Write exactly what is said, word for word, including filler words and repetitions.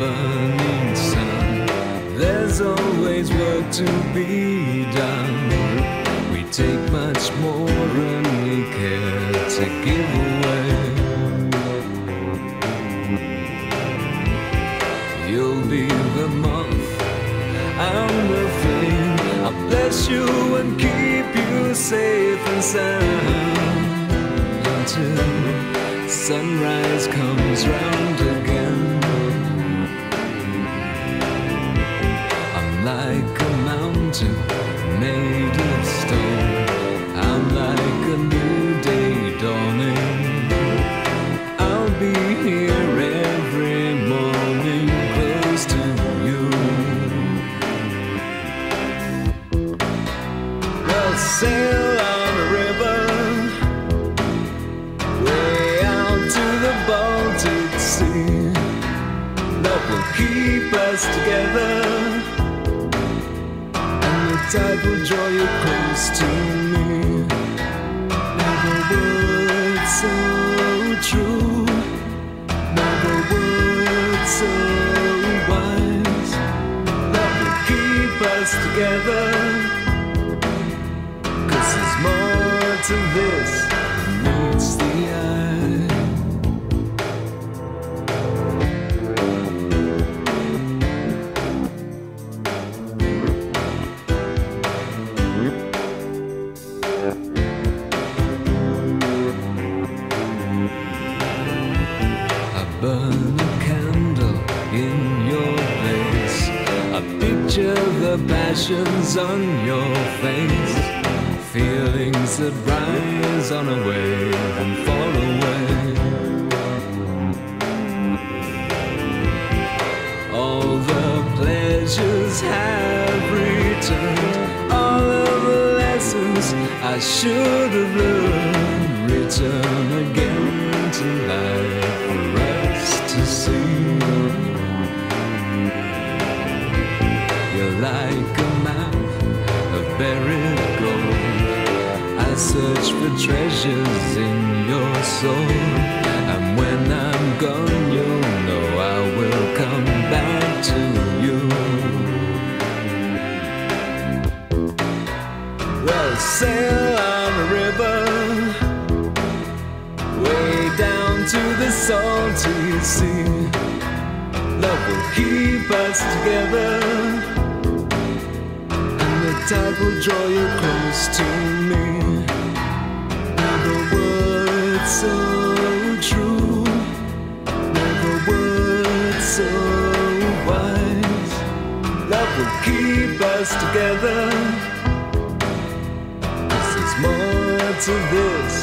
burning sun. There's always work to be done. We take much more than we care to give away. You'll be the moth, I'm the flame. I'll bless you and keep you safe and sound until sunrise comes round again. I'm like a mountain made of stone. I'm like a new day dawning. I'll be here every morning, close to you. We'll sail on a river way out to the Baltic Sea. Love will keep us together, and the tide will draw you close to me. Never word so true, never word so wise. Love will keep us together, 'cause there's more to this than meets the eye. I burn a candle in your place. I picture the passions on your face, feelings that rise on a wave and fall away. All the pleasures have returned, all of the lessons I should have learned return again to life for us to see. You're like a map of buried gold. I search for treasures in your soul, and when I'm gone you'll know I will come back to you. We'll sail on a river way down to the salty sea. Love will keep us together, and the tide will draw you close to me. Never word so true, never word so wise. Love will keep us together, 'cause there's more to this